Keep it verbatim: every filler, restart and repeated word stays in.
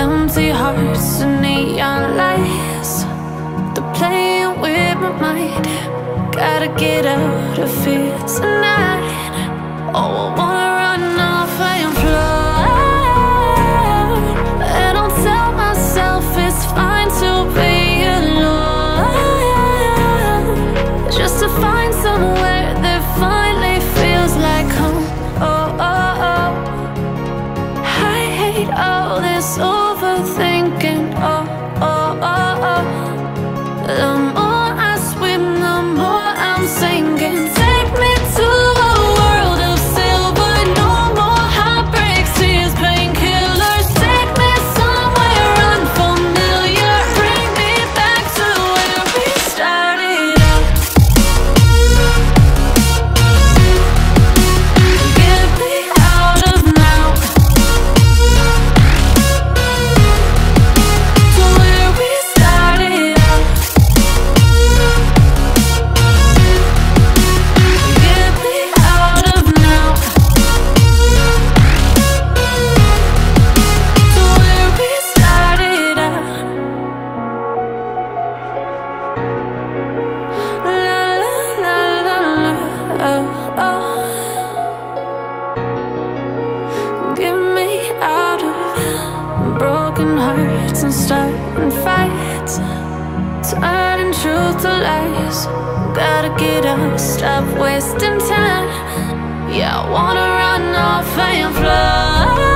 Empty hearts and neon lights, they're playing with my mind. Gotta get out of here tonight. Oh, I wanna run off and fly, and I'll tell myself it's fine to be alone, just to find somewhere that finally feels like home. Oh, oh, oh. I hate all this overthinking. Oh, oh, oh, oh. The more I swim, the more I'm sinking. Take me to a world of silver, no more heartbreaks, tears, painkillers. Take me somewhere unfamiliar, bring me back to where we started out. Get me out of now, to where we started out. Get me out of now, to where we started out. La la la la la, oh, oh. Get me out of broken hearts and starting fights, turning truth to lies. Gotta get up, stop wasting time. Yeah, I wanna run off and fly.